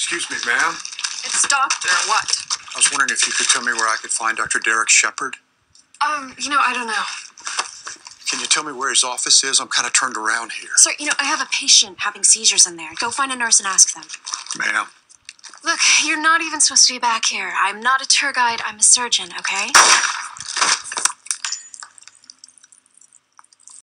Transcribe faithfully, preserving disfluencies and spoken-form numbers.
Excuse me, ma'am. It's Doctor what? I was wondering if you could tell me where I could find Doctor Derek Shepard. Um, you know, I don't know. Can you tell me where his office is? I'm kind of turned around here. Sir, you know, I have a patient having seizures in there. Go find a nurse and ask them. Ma'am. Look, you're not even supposed to be back here. I'm not a tour guide. I'm a surgeon, okay?